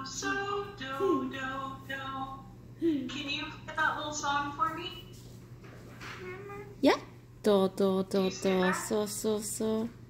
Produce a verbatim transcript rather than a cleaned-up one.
so, do, do, do. Can you play that little song for me? Yeah. Do, do, do, do. So, so, so.